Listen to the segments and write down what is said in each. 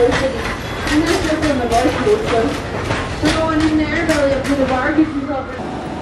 varsity. And then it's just on the varsity, so we're going in there, belly up to the bar, get yourself.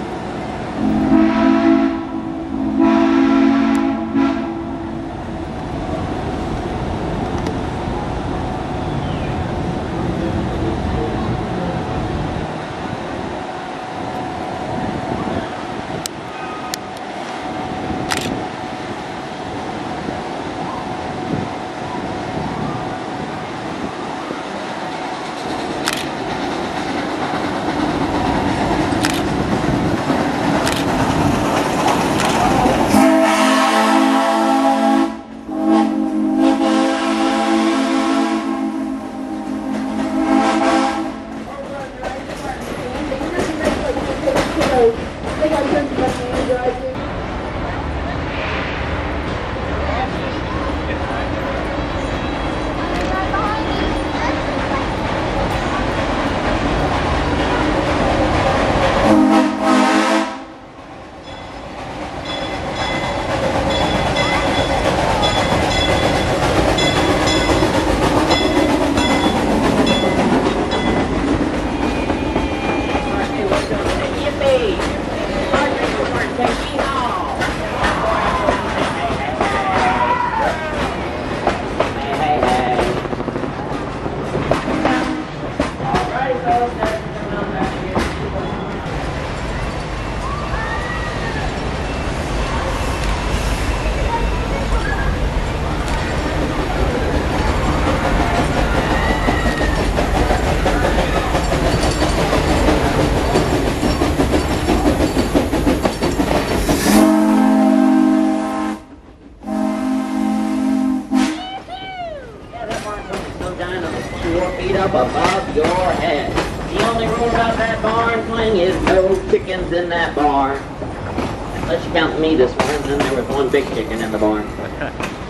Up above your head. The only rule about that barn swing is no chickens in that barn. Unless you count me this morning, then there was one big chicken in the barn.